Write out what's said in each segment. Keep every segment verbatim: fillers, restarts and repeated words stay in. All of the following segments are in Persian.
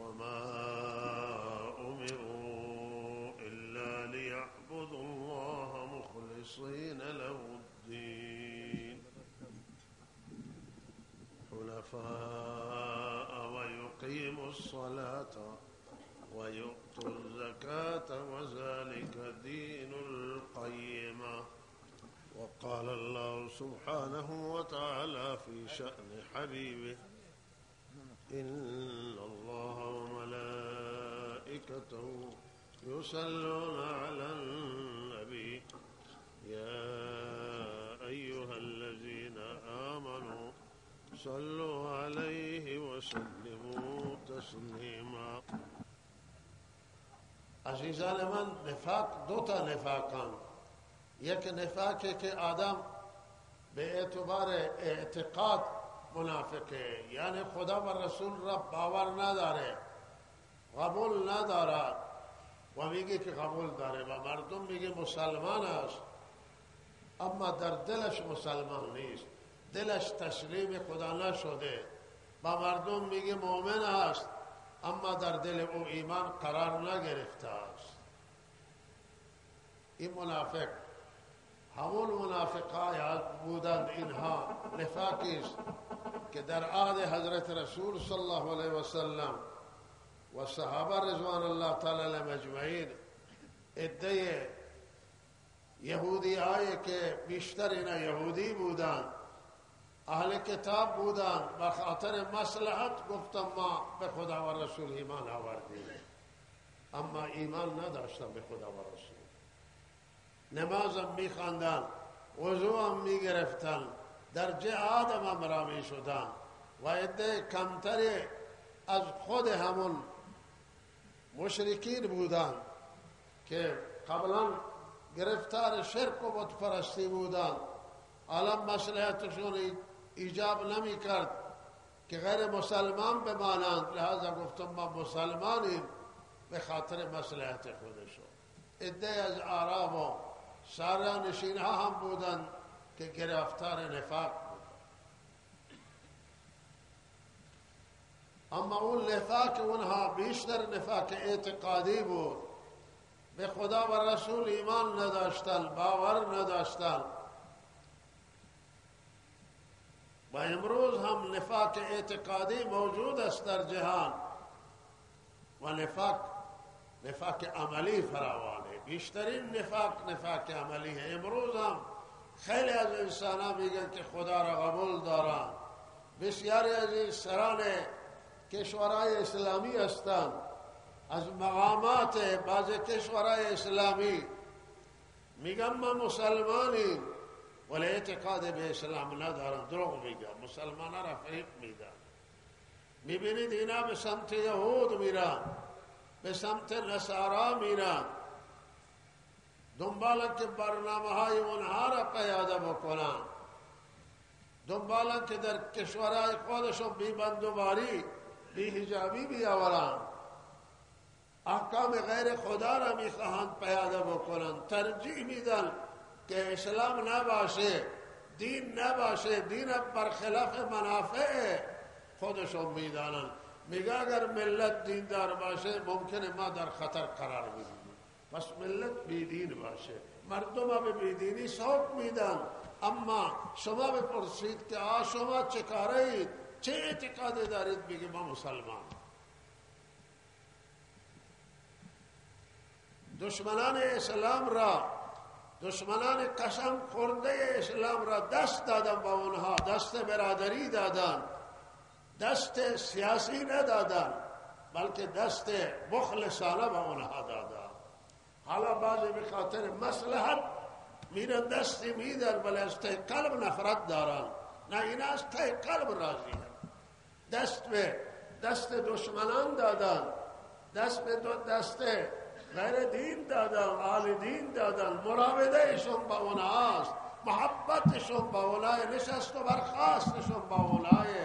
وما أمروا إلا ليعبدوا الله مخلصين له الدين حنفاء ويقيموا الصلاة ويؤتوا الزكاة وذلك دين القيمة. وقال الله سبحانه وتعالى في شأن حبيبه إن الله وملائكته يصلون على النبي يا أيها الذين آمنوا صلوا عليه وسلموا تسلیما. عزیزان من، نفاق دو تا نفاقان. یک نفاقی که آدم به اعتبار اعتقاد منافقه، یعنی خدا و رسول را باور نداره، قبول نداره و میگه که قبول داره و مردم میگه مسلمان است اما در دلش مسلمان نیست، دلش تسلیم خدا نشده. و مردم میگه مؤمن است اما در دل او ایمان قرار نگرفته است. این منافق همون منافقای بودند. اینها نفاقی است که در عهد حضرت رسول صلی الله علیه و سلم و صحابه رضوان الله تعالی علیهم اجمعین عده یهودی هایی که بیشتر اینا یهودی بودند، اهل کتاب بودند، به خاطر مصلحت گفتم ما به خدا و رسول ایمان آوردیم، اما ایمان نداشتن به خدا و رسول. نمازم میخواندن، وضو هم میگرفتن، در جهاد هم امرا میشدن و عده کمتری از خود همون مشرکین بودند که قبلا گرفتار شرک و بت پرستی بودند. الان مصلحتشون ایجاب نمی کرد که غیر مسلمان بمانند، لحاظا گفتم ما مسلمانیم به خاطر مصلحت خودشون. عده از اعراب و سارانشین ها هم بودند که گرفتار نفاق بودند. اما اون نفاق اونها بیشتر نفاق اعتقادی بود، به خدا و رسول ایمان نداشتن، باور نداشتن. و امروز هم نفاق اعتقادی موجود است در جهان و نفاق نفاق عملی فراوانه. بیشترین نفاق نفاق عملی ہے. امروز هم خیلی از انسان ها میگن که خدا را قبول دارن. بسیاری از این سران کشورهای اسلامی هستند، از مقامات بعض کشورهای اسلامی میگن ما مسلمانیم ولی اعتقاد به اسلام ندارن، دروغ میگن، مسلمان را فریب میدن. میبینید اینا به سمت یهود میرن، به سمت نصارا میرن، دنبالن که برنامه های اونها را پیاده بکنن، دنبالن که در کشورهای خودشون بی بندوباری بی حجابی بیاورن، احکام غیر خدا را میخواهند پیاده بکنن، ترجیح میدن که اسلام نباشه، دین نباشه، دین برخلاف منافع خودشون میدانن. میگه اگر ملت دیندار باشه ممکنه ما در خطر قرار بگیریم، پس ملت بیدین باشه. مردم ها به بیدینی سوق میدن. اما شما بپرسید که آ شما چه کاره اید، چه اعتقاد دارید؟ بگی ما مسلمان. دشمنان اسلام را، دشمنان قسم خورده اسلام را دست دادن با اونها، دست برادری دادن، دست سیاسی ندادن بلکه دست مخلصانه با اونها دادن. حالا بعضی به خاطر مصلحت میرن دستی میدن ولی از ته قلب نفرت دارن. نه، این از ته قلب راضی هم. دست به دست دشمنان دادن، دست به دست غیر دین دادن، آل دین دادن، مراودهشون با اونهاست، محبتشون با اونهای، نشست و برخاستشون با اونهای،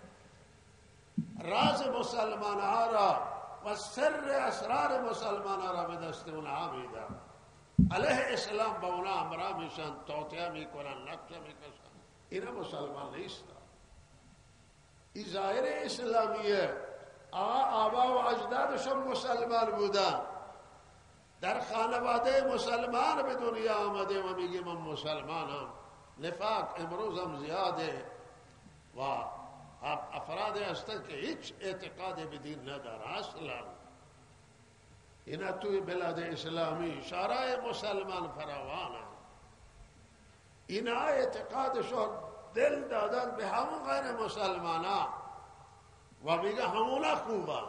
راز مسلمان ها را و سر اسرار مسلمان ها را به دست اونها میدن. علیه اسلام با اونها امرا میشن، توطئه میکنن، نقشه میکشن. اینا مسلمان نیستن. این ظاهر اسلامیه آبا و اجدادشون مسلمان بودن، در خانواده مسلمان به دنیا آمده و میگه من مسلمانم. نفاق امروز هم زیاده و افرادی هستند که هیچ اعتقاد به دین نداره اصلا. اینا توی بلاد اسلامی شورای مسلمان فراوان هم. اینا اعتقادشون دل دادن به همون غیر مسلمان ها و میگه همونا خوبن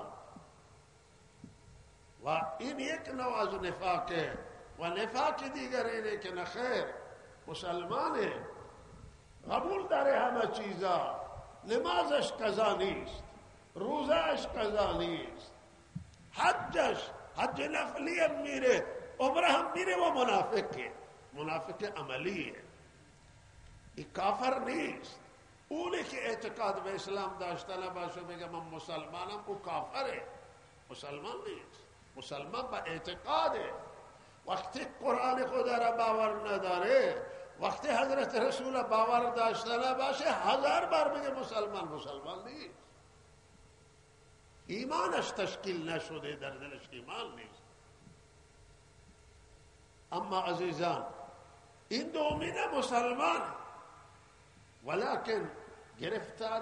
و این یک نوع از نفاقه. و نفاق دیگر اینه که نخیر مسلمانه، قبول داره همه چیزا، نمازش قضا نیست، روزش قضا نیست، حجش حج نفلی هم میره، عمره هم میره و منافقه، منافق عملیه، این کافر نیست. اونی که اعتقاد به اسلام داشته نباشه بگه من مسلمانم، او کافره، مسلمان نیست. مسلمان با اعتقاده. وقتی قرآن خدا را باور نداره، وقتی حضرت رسول باور داشته نباشه، هزار بار بگه مسلمان، مسلمان نیست. ایمانش تشکیل نشده، در دلش ایمان نیست. اما عزیزان این دومینه مسلمان، ولکن گرفتار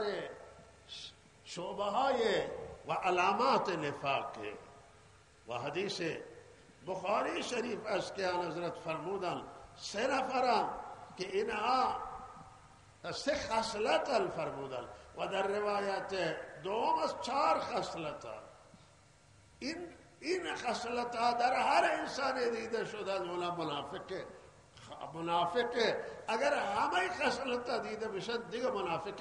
شعبه های و علامات نفاق. و حدیث بخاری شریف است که آن حضرت فرمودن سه نفران که اینها سه خصلت فرمودن و در روایت دوم از چهار خصلت. این این خصلت ها در هر انسان دیده شدن. اونا منافقه منافقه اگر همه خصلت ها دیده بشن دیگه منافق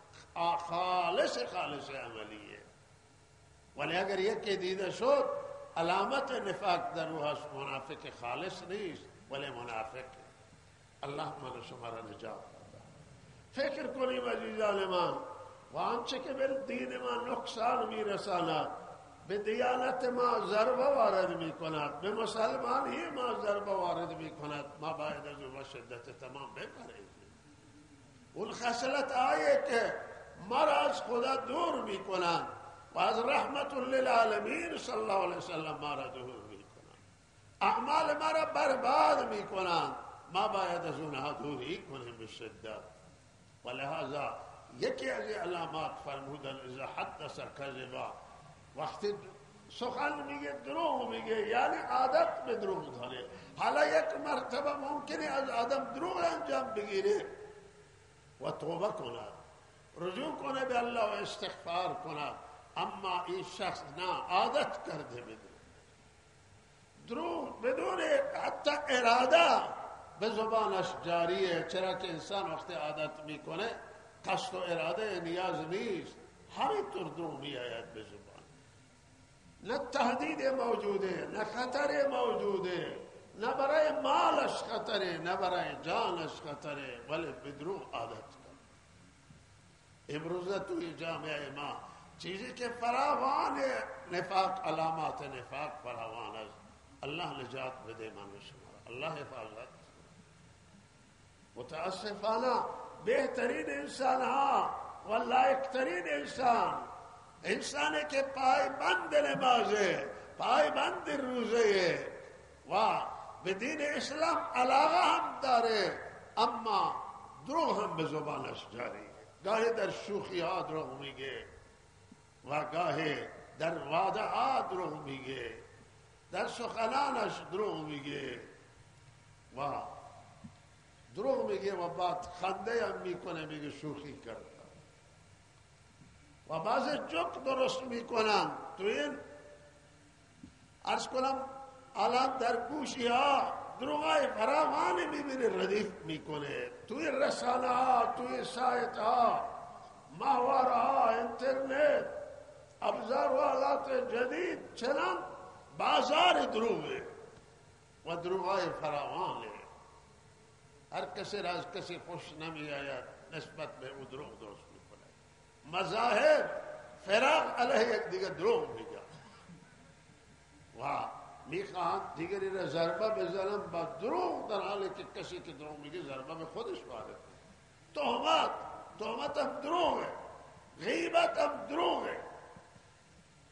خالص خالص عملیه. ولی اگر یکی دیده شد علامت نفاق در روحش، منافق خالص نیست ولی منافق. الله من شما را نجات بده. فکر کنیم عزیزان من و آنچه که به دین ما نقصان میرساند، به دیانت ما ضربه وارد میکند، به مسلمانی ما ضربه وارد میکند، ما باید از اون شدت تمام بپرهیزیم. اون خصلت آیه که ما را از خدا دور میکنند و از رحمت للعالمین صلی الله علیه وسلم ما را دور میکنند، اعمال ما را برباد میکنند، ما باید از اونها دوری کنیم به شدت. و لحاظا یکی از علامات فرمودن اذا حدث کذبا، وقتی سخن میگه دروغ میگه، یعنی عادت به دروغ داره. حالا یک مرتبه ممکنه از آدم دروغ انجام بگیره و توبه کند، رجوع کنه به الله و استغفار کند، اما این شخص نه، عادت کرده به دروغ، بدون حتی اراده به زبانش جاریه. چرا که انسان وقتی عادت میکنه قصد و اراده نیاز نیست، همینطور دروغ میآید به زبان. نه تهدید موجوده، نه خطر موجوده، نه برای مالش خطره، نه برای جانش خطره، ولی به دروغ عادت کرد. امروز توی جامعه ما چیزی که فراوان نفاق، علامات نفاق فراوان است. الله نجات بده من و شما، الله حفاظت. متاسفانه بهترین انسان ها و لایقترین انسان، انسانی که پایبند نمازه، پایبند روزه و به دین اسلام علاقه هم داره، اما دروغ هم به زبانش جاریه. گاهی در شوخی ها دروغ میگه و گاهی در وعده ها دروغ میگه، در سخنانش دروغ میگه و دروغ میگه و بعد خنده هم میکنه، میگه شوخی کرد. و بعضی جوک درست میکنن. تو این عرض کنم الان در گوشی ها دروغای فراوانی میبینی ردیف میکنه، توی رسانه ها، توی سایت ها، محور ها، انترنت، ابزار و آلات جدید، چنان بازار دروغه و دروغای فراوانه. هر کسی را از کسی خوش نمی آید نسبت به او دروغ درست میکنه. مذاهب فراق علیه یک دیگه دروغ میگه و میخواهند دیگری را ضربه بزنن با دروغ، در حالی که کسی که دروغ میگه ضربه به خودش وارد. تهمت تهمت هم دروغه، غیبت هم دروغه.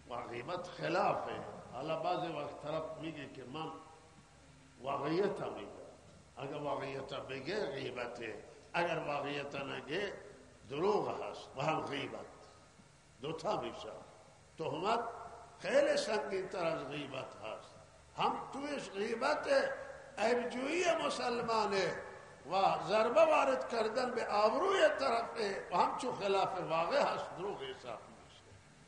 و غیبت خلافه. حالا بعضی وقت طرف میگه که من واقعیت میگه، اگر واقعیت بگه غیبته، اگر واقعیت نگه دروغ هست و هم غیبت. دوتا میشه. تهمت خیلی سنگین تر از غیبت هست. هم تویش غیبت عیبجویی مسلمانه و ضربه وارد کردن به آبروی طرفه و هم چون خلاف واقع هست دروغ حساب میشه.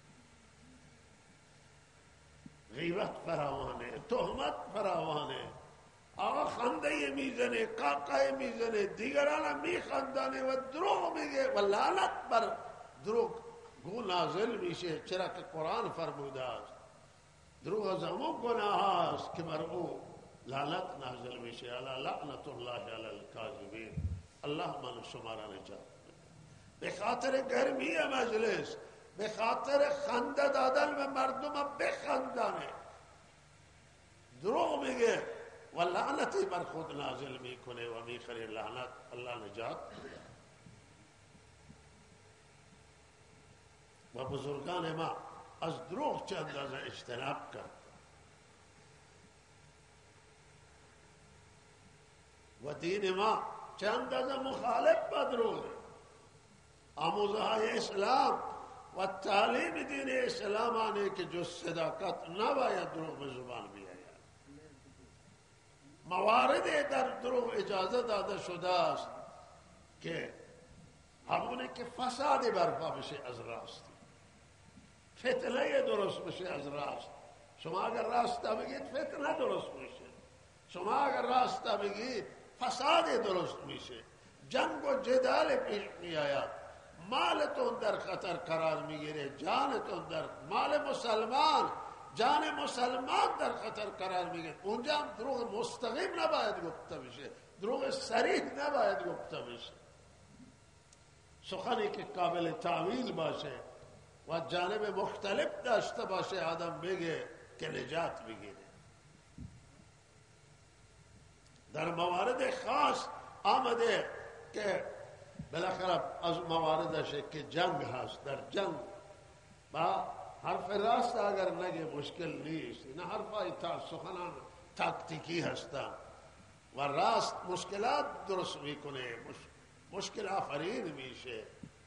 غیبت فراوانه، تهمت فراوانه. آقا خنده میزنه، قاقه میزنه، دیگران هم میخندانه و دروغ میگه و لعنت بر دروغ گو نازل میشه. چرا که قرآن فرموده است دروغ از همون گناه است که بر او لعنت نازل میشه. الا لعنت الله علی الکاذبین. الله من شما را نجات بده. به خاطر گرمی مجلس، به خاطر خنده دادن به مردم بخندانه دروغ میگه و لعنتی بر خود نازل میکنه و میخره لعنت. الله نجات و بزرگان ما از دروغ چه اندازه اجتناب کرد و دین ما چه اندازه مخالف با دروغ. آموزه های اسلام و تعلیم دین اسلام آنه که جز صداقت نباید دروغ به زبان بیاید. موارد در دروغ اجازه داده شده است که همونه که فسادی برپا بشه از راستی، فتنه درست بشه از راست. شما اگر راست بگید فتنه درست میشه، شما اگر راست بگید فساد درست میشه، جنگ و جدال پیش میآید، مالتون در خطر قرار میگیره، جانتون در مال مسلمان، جان مسلمان در خطر قرار میگیره. اونجا هم دروغ مستقیم نباید گفته بشه، دروغ صریح نباید گفته بشه. سخنی که قابل تعویل باشه و جانب مختلف داشته باشه آدم بگه که نجات بگیره. در موارد خاص آمده که بالاخره از مواردشه که جنگ هست، در جنگ با حرف راست اگر نگه مشکل نیست. نه حرفای تا سخنان تاکتیکی هستن و راست مشکلات درست میکنه، مش... مشکل آفرین میشه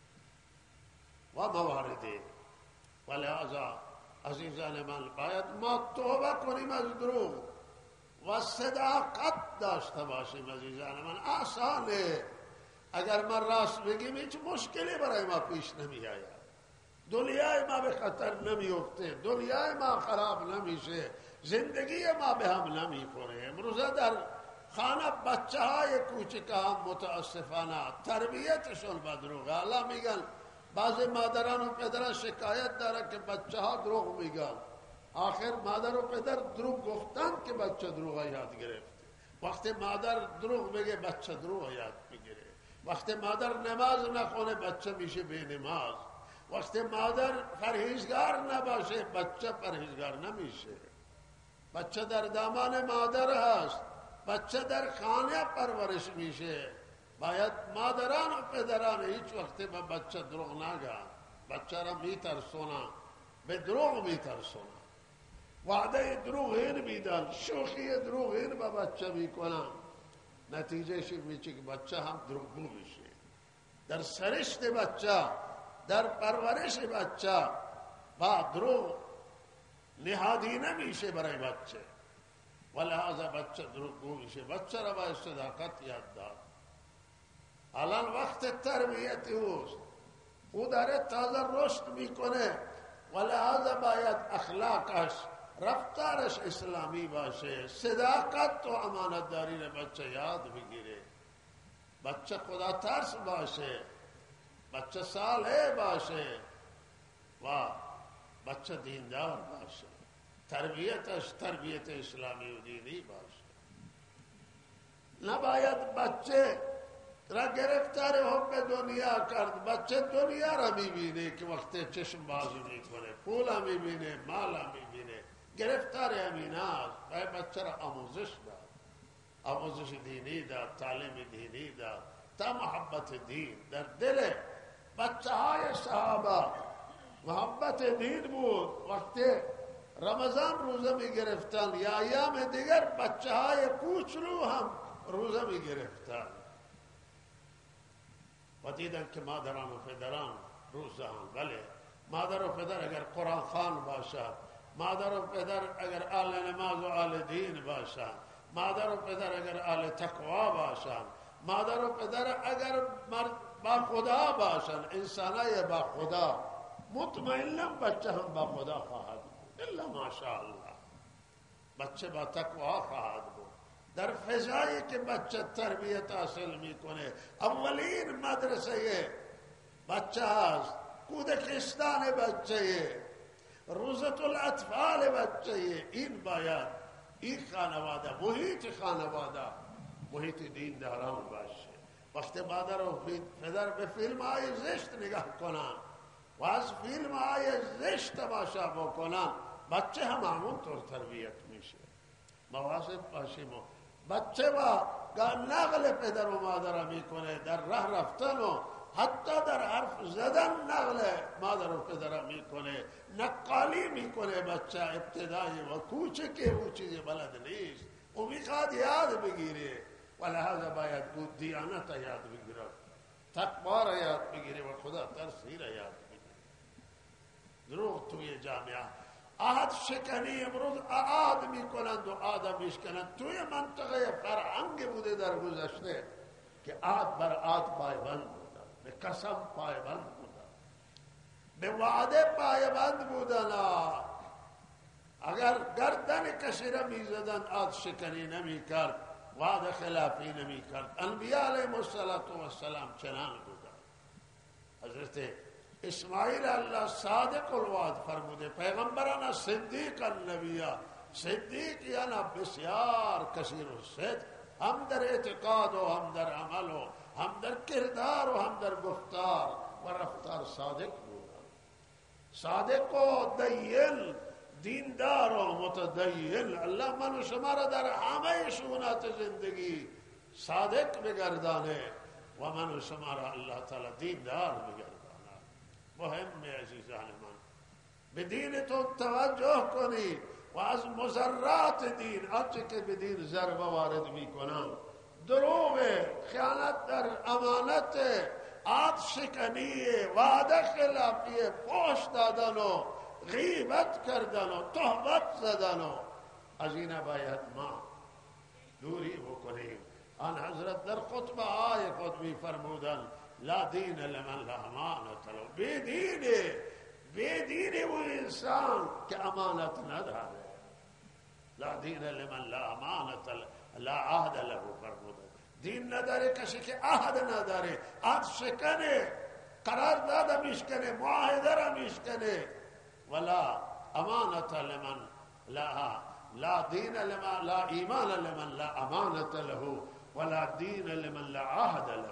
و مواردی. و لحاظا عزیزان من باید ما توبه کنیم از دروغ و صداقت داشته باشیم. عزیزان من آسانه، اگر من راست بگیم هیچ مشکلی برای ما پیش نمی آید، دنیای ما به خطر نمی افته، دنیای ما خراب نمیشه، زندگی ما به هم نمی خوره. امروزه در خانه بچه های کوچک هم متاسفانه تربیتشون به دروغه. حالا میگن بعضی مادران و پدران شکایت داره که بچه ها دروغ میگن. آخر مادر و پدر دروغ گفتن که بچه دروغ یاد گرفت. وقتی مادر دروغ بگه بچه دروغ یاد میگیره. وقتی مادر نماز نخونه بچه میشه بی نماز. وقتی مادر پرهیزگار نباشه بچه پرهیزگار نمیشه. بچه در دامان مادر هست، بچه در خانه پرورش میشه. باید مادران و پدران هیچ وقت به بچه دروغ نگن. بچه را میترسونن، به دروغ میترسونن، وعده دروغین میدن، شوخی دروغین به بچه میکنن. نتیجه شی میشه که بچه هم دروغگو میشه. در سرشت بچه، در پرورش بچه با دروغ نهادی نمیشه برای بچه و لحاظا بچه دروغگو میشه. بچه را باید صداقت یاد داد. الان وقت تربیت اوست، او داره تازه رشد میکنه و لحاظا باید اخلاقش، رفتارش اسلامی باشه، صداقت و امانتداری را بچه یاد بگیره. بچه خدا ترس باشه، بچه صالح باشه و بچه دیندار باشه، تربیتش تربیت اسلامی و دینی باشه. نباید بچه را گرفتار حب دنیا کرد. بچه دنیا را میبینه که وقتی چشم بازی میکنه، پولا میبینه، مالا میبینه، گرفتار همین است. باید بچه را آموزش داد، آموزش دینی داد، تعلیم دینی داد تا محبت دین در دل بچه های صحابه محبت دین بود. وقتی رمضان روزه می گرفتن یا ایام دیگر بچه های کوچلو هم روزه می گرفتن و دیدن که مادران و پدران روزه هم. بله، مادر و پدر اگر قرآن خوان باشد، مادر و پدر اگر اهل نماز و اهل دین باشند، مادر و پدر اگر اهل تقوا باشند، مادر و پدر اگر با خدا باشند، انسانای با خدا، مطمئنا بچه هم با خدا خواهد بود. الا ماشاءالله بچه با تقوا خواهد بود. در فضایی که بچه تربیت حاصل میکنه، اولین مدرسه بچه هست، کودکستان بچه، روزت الاطفال بچه. این باید این خانواده، محیط خانواده محیط دین داران باشه. وقتی مادر و پدر به فیلم های زشت نگاه کنن و از فیلم های زشت تماشا بکنن، بچه هم همونطور تربیت میشه. مواظب باشیم. بچه با نقل پدر و مادر میکنه، در راه رفتن و حتی در حرف زدن نقل مادر و پدر میکنه، نقالی میکنه. بچه ابتدایی و کوچکه، او چیزی بلد نیست، او میخواد یاد بگیره. و لحاظا باید او دیانت یاد بگیره، تقوا را یاد بگیره و خدا ترسی را یاد بگیره. دروغ توی جامعه، عهد شکنی امروز عهد میکنند و آدم میشکنند. توی منطقه فرهنگ بوده در گذشته که عهد بر عهد پایبند بودن، به قسم پایبند بودن، به وعده پایبند بودن. اگر گردن کسی را میزدن عهد شکنی نمیکرد، وعده خلافی نمیکرد. انبیاء علیهم السلام چنان بودن. حضرت اسماعیل الله صادق الوعد فرموده، پیغمبران صدیق النبیاء. صدیق یعنی بسیار کثیر الصدق، هم در اعتقاد و هم در عمل و هم در کردار و هم در گفتار و رفتار صادق بودن. صادق و دین، دیندار و متدین. الله من و شما را در همه شؤونات زندگی صادق بگردانه و من و شما را الله تعالی دیندار بگردانه. مهم عزیزان من، به دین تو توجه کنی و از مضرات دین، آنچه که به دین ضربه وارد می کنن، دروغ، خیانت در امانت، عهد شکنی، وعده خلافی، فحش دادن و غیبت کردن و تهمت زدن و از این باید ما دوری بکنیم. آن حضرت در خطبه های خود می فرمودن لا دین لمن لا امانت له. بی دینه، بی دینه و انسان که امانت نداره. لا دین لمن لا امانت له لا عهد له فرموده. دین نداره کسی که عهد نداره، عهد شکنه، قرارداد میشکنه، معاهده را میشکنه. ولا امانت لمن لا لا دین لمن لا ایمان لمن لا امانت له ولا دین لمن لا عهد له.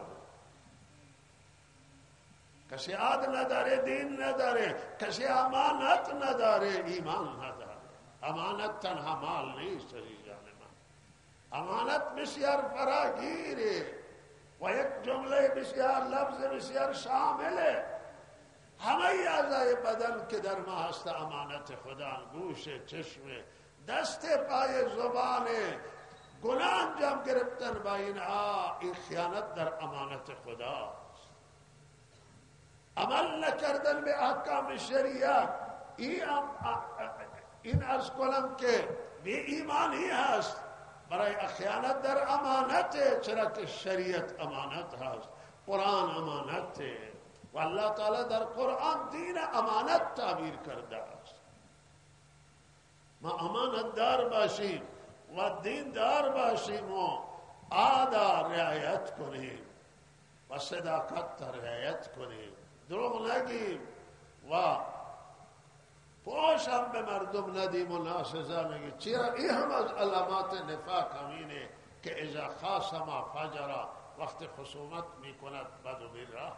کسی عهد نداره، دین نداره، کسی امانت نداره، ایمان نداره. امانت تنها مال نیست عزیزان من، امانت بسیار فراگیره و یک جمله بسیار لفظ بسیار شامله. همه اعضای بدن که در ما هست امانت خدا، گوش، چشم، دست، پای، زبان، گناه انجام گرفتن با اینها، این خیانت در امانت خدا. عمل نکردن به احکام شریعت، این این از کنم که بی ایمانی هست. برای خیانت در امانت، چرا که شریعت امانت هست، قرآن امانت و الله تعالی در قرآن دین امانت تعبیر کرده است. ما امانت دار باشیم و دین دار باشیم و عاده رعایت کنیم و صداقت رعایت کنیم، دروغ نگیم و پوش هم به مردم ندیم و ناسزا نگیم. چرا این هم از علامات نفاق همینه که اذا خاصم فجر، وقت خصومت می کند بد و بی راه.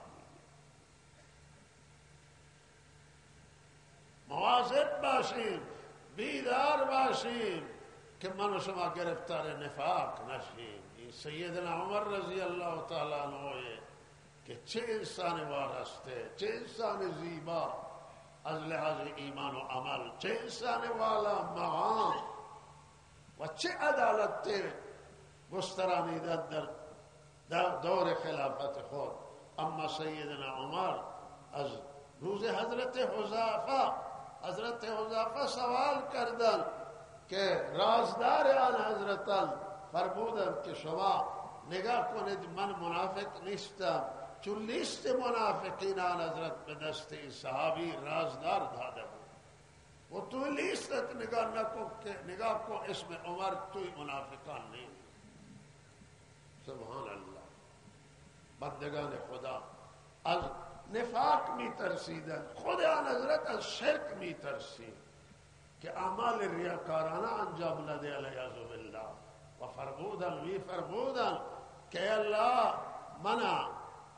مواظب باشیم، بیدار باشیم که من و شما گرفتار نفاق نشیم. این سیدنا عمر رضی الله تعالی عنه که چه انسان وارسته، چه انسان زیبا، از لحاظ ایمان و عمل چه انسان والا مقام و چه عدالت گسترانیدن در دور خلافت خود. اما سیدنا عمر از روز حضرت حذیفه حضرت حذیفه سوال کردند که رازدار آن حضرتان فرمودند که شما نگاه کنید من منافق نیستم، چون لیست منافقین آن حضرت به دست این صحابی رازدار داده بود و تو لیستت نگاه نکن که نگاه کن اسم عمر توی منافقان نیست. سبحان الله. بندگان خدا از نفاق می ترسیدن، خود آن حضرت از شرک می ترسید که اعمال ریاکارانه انجام نده علیه بالله و فرمودن می فرمودن که الله منا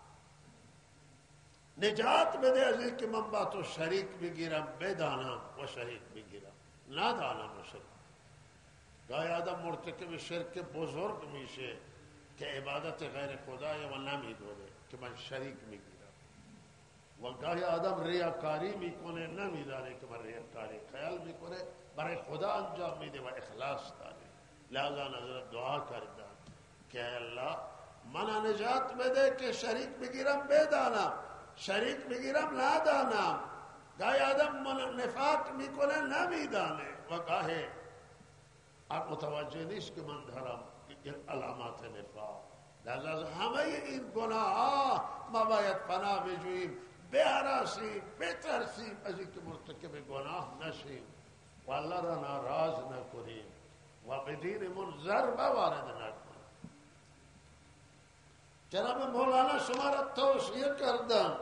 نجات بده از این که من با تو شریک بگیرم، بدانم و شریک بگیرم، ندانم و شریک. گاهی آدم مرتکب شرک بزرگ میشه که عبادت غیر خدای و نمیدونه که من شریک میگیرم، و گاهی آدم ریاکاری میکنه نمیدانه که من ریاکاری، خیال میکنه برای خدا انجام میده و اخلاص داره. لذا حضرت دعا کردن که الله من نجات بده که شریک بگیرم بدانم، شریک بگیرم ندانم. گاهی آدم نفاق میکنه نمیدانه و گاهی متوجه نیست که من دارم علامات نفاق. لذا همه این گناه ها ما باید پناه بجوییم، بهراسیم، بترسیم از اینکه مرتکب گناه نشیم و الله را ناراض نکنیم و به دینمون ضربه وارد نکنیم. جناب مولانا شما را توصیه کردم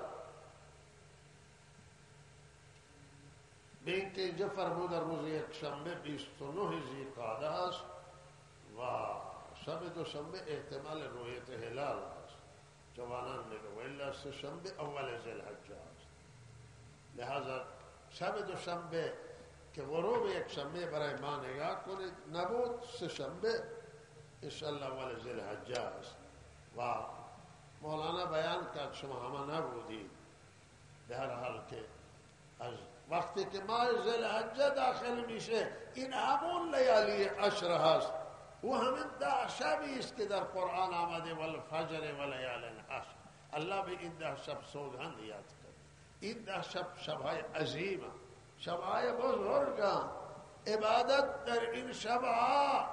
به اینکه اینجا فرمود در روز یک شنبه بیست و نه ذی‌قعده است و شب دوشنبه احتمال رؤیت هلال است. جوانان میگه الا سه شنبه اول ذوالحجه است. لہذا شب دوشنبه که غروب یک شنبه برای ما نگاه کنید نبود، سه شنبه انشاءالله اول ذوالحجه است و مولانا بیان کرد شما همه نبودید. به هر حال که از وقتی که ماه ذوالحجه داخل میشه این همون لیالی عشر هست و همین ده شبی است که در قرآن آمده والفجر و لیال عشر. الله به این ده شب سوگند یاد کرد. این ده شب شبهای عظیمه، شبهای بزرگه. عبادت در این شبها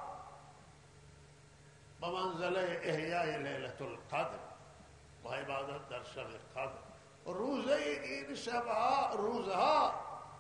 به منزله احیای لیلت القدر و عبادت در شب قدر. روزه این شبها روزها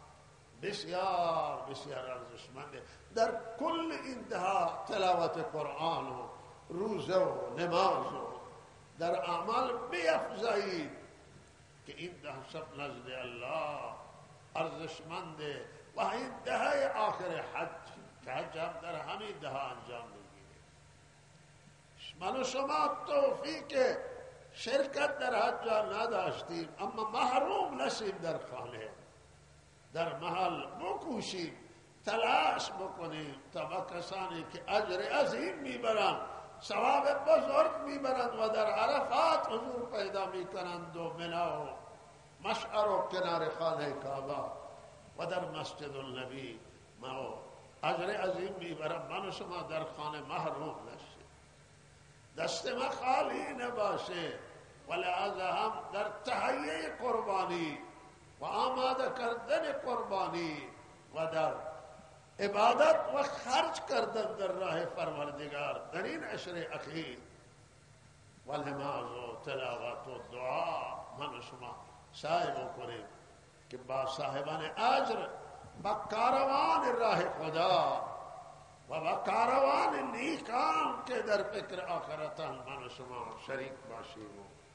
بسیار بسیار ارزشمنده. در کل این ده تلاوت قرآن و روزه و نماز و در اعمال بیفزایید که این ده شب نزد الله ارزشمنده و این دهه آخر حج که حج هم در همین ده انجام میگیره. من و شما توفیق شرکت در حج نداشتیم اما محروم نشیم در خانه در محل بکوشیم تلاش بکنیم تا با کسانی که اجر عظیم میبرند ثواب بزرگ میبرند و در عرفات حضور پیدا میکنند و منا و مشعر و کنار خانه کعبه و در مسجد النبی ما اجر عظیم میبرند. من و شما در خانه محروم نشیم، دست ما خالی نباشه و لذا هم در تهیه قربانی و آماده کردن قربانی و در عبادت و خرج کردن در راه پروردگار در این عشر اخیر و نماز و تلاوت و دعا من و شما سعی بکنیم که با صاحبان اجر با کاروان راه خدا و با کاروان نیکان که در فکر آخرتان من و شما شریک باشیم.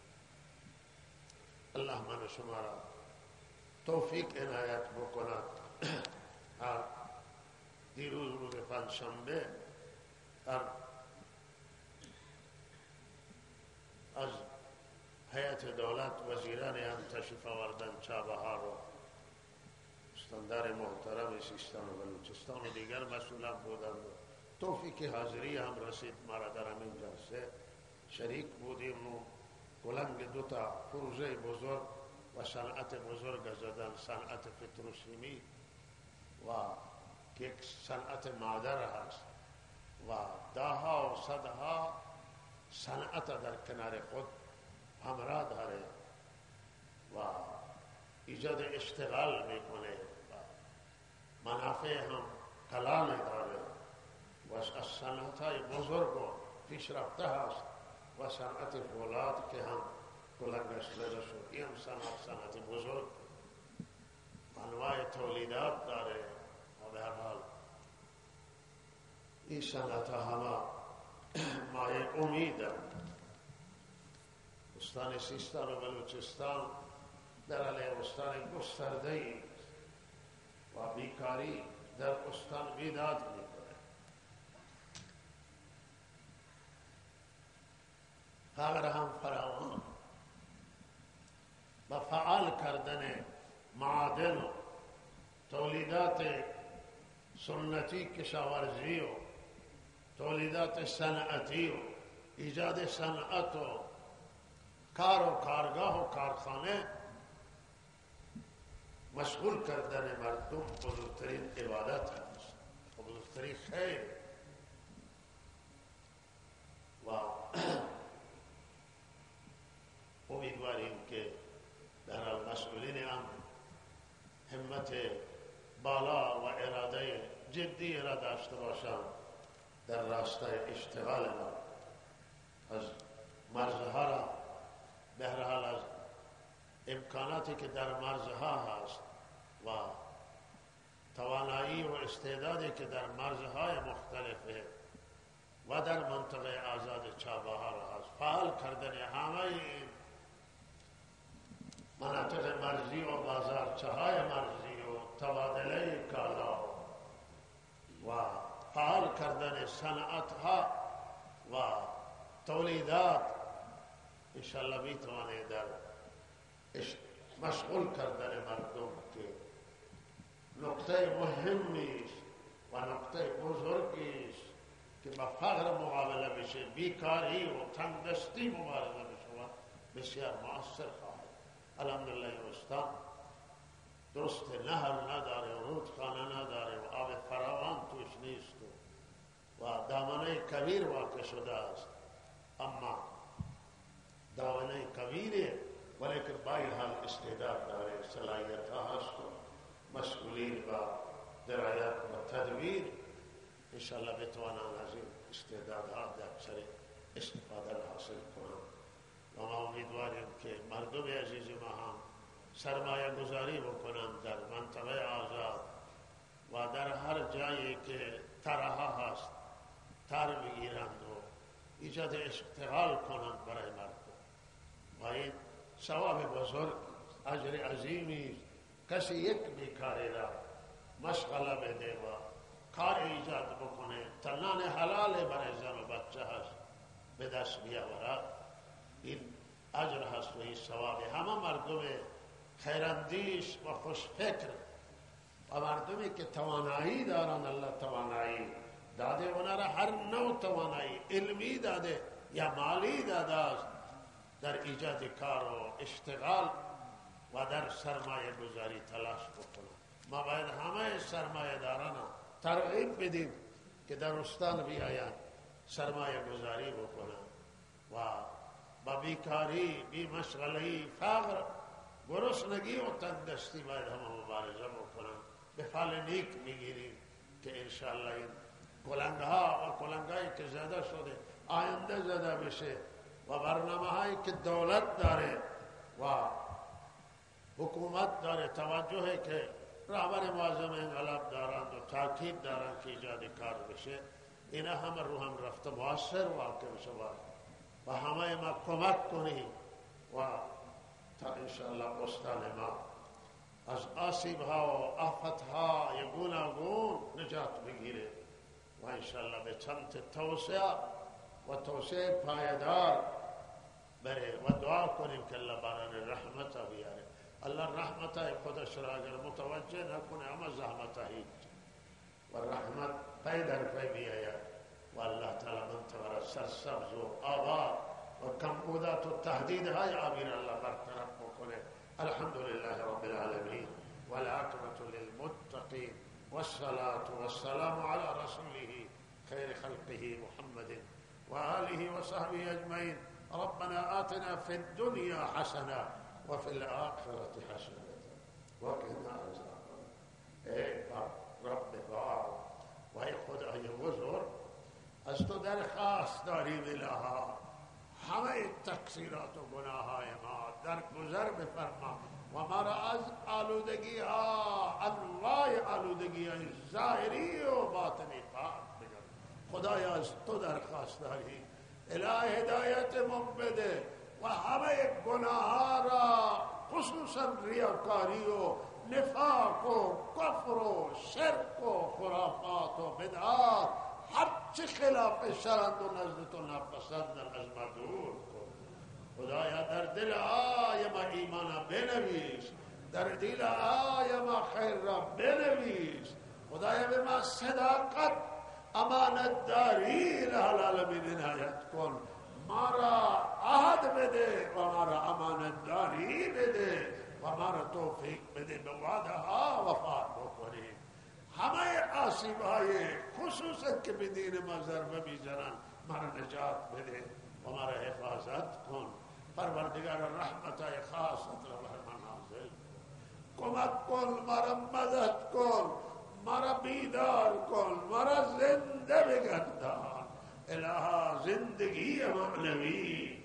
الله من و شما را توفیق عنایت بکند. دیروز روز پنجشنبه از هیئت دولت وزیران هم تشریف آوردن چابهار و استاندار محترم سیستان و بلوچستان و دیگر مسئولان بودند. توفیق حاضری هم رسید ما را در همین جلسه شریک بودیم و کلنگ دوتا پروژه بزرگ و صنعت بزرگ زدن، صنعت پتروشیمی و که یک صنعت مادر هست و دهها و صدها صنعت در کنار خود همراه داره و ایجاد اشتغال میکنه و منافع هم کلان داره و از صنعت های بزرگ و پیشرفته هست و صنعت فولاد که هم کلنگش زده شد. این هم صنعت صنعت بزرگ انواع تولیدات داره و به هر حال این صنعت ها همه مایه امید هم. استان سیستان و بلوچستان در علیه استان گسترده ای و بیکاری در استان بیداد میکنه. فقر هم فراوان و فعال کردن معادن و تولیدات سنتی کشاورزی و تولیدات صنعتی و ایجاد صنعت و کار و کارگاه و کارخانه مشغول کردن مردم بزرگترین عبادت هست و بزرگترین خیر و امیدواریم که در المسئولین هم همت بالا و اراده جدی را داشته باشند در راستای اشتغال ما از مرزها را به هر حال از امکاناتی که در مرزها هست و توانایی و استعدادی که در مرزهای مختلفه و در منطقه آزاد چابهار هست فعال کردن همه این مناطق مرزی و بازارچه‌های مرزی و تبادله کالا و فعال کردن صنعت‌ها و تولیدات انشاءالله میتوانه در مشغول کردن مردم که نقطه مهمی است و نقطه بزرگی است که با فقر مقابله بشه، بیکاری و تنگدستی مبارزه بشه و بسیار مؤثر خواهد. الحمدلله استان درست نهر نداره و رودخانه نداره و آب فراوان توش نیست و دامنه کبیر واقع شده است، اما دامنه کبیره ولیکن باید حال استعداد داره، صلاحیت ها هست و مسئولین و درایت و تدبیر انشاءالله بتوانند از این استعدادها در سر استفاده حاصل کنند و ما امیدواریم که مردم عزیز ما هم سرمایه گذاری بکنند در منطقه آزاد و در هر جایی که ترها هست تر بگیرند و ایجاد اشتغال کنند برای مردم و این ثواب بزرگ اجر عظیمی. کسی یک بیکاری را مشغله بده و کار ایجاد بکنه، تنان حلال برای زن و بچه هست به دست بیاورد، این اجر هست و این ثواب. همه مردم خیراندیش و خوشفکر و مردمی که توانایی دارن الله توانایی داده اونا را هر نوع توانایی علمی داده یا مالی داده است در ایجاد کار و اشتغال و در سرمایه گذاری تلاش بکنند. ما باید همه سرمایه داران ترغیب بدیم که در استان بیاید سرمایه گذاری بکنند و با بیکاری، بی مشغلهی، فقر، گرسنگی و تنگدستی باید همه مبارزه بکنند. به فال نیک میگیریم که انشاءالله این کلنگها و کلنگهایی که زده شده آینده زده بشه و برنامه هایی که دولت داره و حکومت داره، توجهی که رهبر معظم انقلاب دارند و تاکید دارند که ایجاد کار بشه، اینا همه رو هم رفته مؤثر واقع بشه و همه ما کمک کنیم و تا انشاءالله استان ما از آسیب ها و آفت ها گوناگون نجات بگیره و انشاءالله به سمت توسعه و توسعه پایدار بره و دعا کنیم که الله باران رحمت بیاره. الله رحمت خودش را اگر متوجه نکنه اما زحمت هیچ و رحمت پی در پی بیاید و الله تعالی منطقه را سرسبز و آباد و کمبودات و تهدیدهای آبیر الله برطرف بکنه الحمد لله رب العالمين والعاقبة للمتقين والصلاة والسلام على رسوله خير خلقه محمد وآله وصحبه أجمعين. ربنا آتنا في الدنيا حسنة وفي الآخرة حسنة وقنا عذاب النار. ای رب بار و ای خدای بزرگ، از تو درخواست داریم الها همه تقصیرات و گناههای ما در گذر بفرما و ما را از آلودگی ها انواع آلودگی های ظاهری و باطنی پاک بگن. خدایا از تو درخواست داریم الهی هدایت ما بده و همه گناه ها را خصوصا ریاکاری و نفاق و کفر و شرک و خرافات و بدعات هرچی خلاف شرند و نزد تو نپسندن از ما دور کن. خدایا در دل آی ما ایمان بنویس، در دل آی ما خیر را بنویس. خدایا به ما صداقت امانت داری العالمین عنایت کن. ما را عهد بده و ما را امانت داری بده و ما را توفیق بده به وعده ها وفا بکنیم. همه آسیب های خصوصا که به دین ما ضربه میزنن ما را نجات بده و ما را حفاظت کن. پروردگار رحمت های خاصت را بر ما نازل کمک کن، ما را مدد کن، ما را بیدار کن، ما را زنده بگردان. الها زندگی معنوی،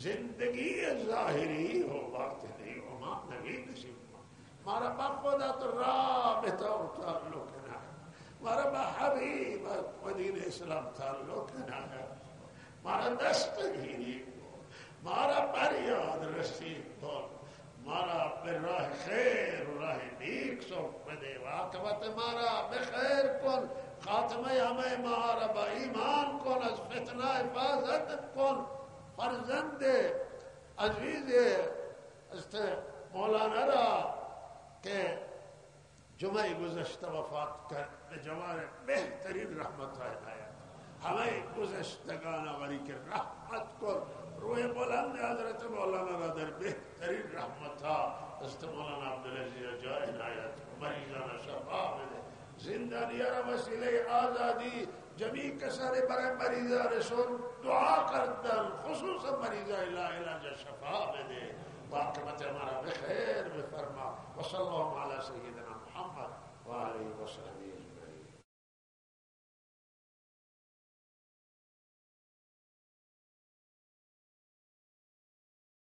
زندگی ظاهری و باطنی و معنوی نصیب کن. ما را با خودت رابطه و تعلق نه، ما را با حبیب و دین اسلام تعلق نه، ما را دستگیری کن، ما را بریاد رسید کن، ما را به راه خیر و راه نیک سوق بده و عاقبت ما را به خیر کن. خاتمه همه ما را با ایمان کن، از فتنه حفاظت کن. فرزند عزیز است مولانا را که جمعه گذشته وفات کرد به جوار بهترین رحمت های عنایت همه گذشتگان ولی که رحمت کن. روی بلند حضرت مولانا را در بهترین رحمت ها است مولانا عبدالعزیز جای عنایت کن. مریضان شفا بده، زندانیان را وسیله آزادی. جمیع کسانی برای مریضانشون دعا کردن، خصوصا مریضان لا علاج شفا بده و عاقبت ما را بخیر بفرما. و صلی الله علی سیدنا محمد و آله و صحبه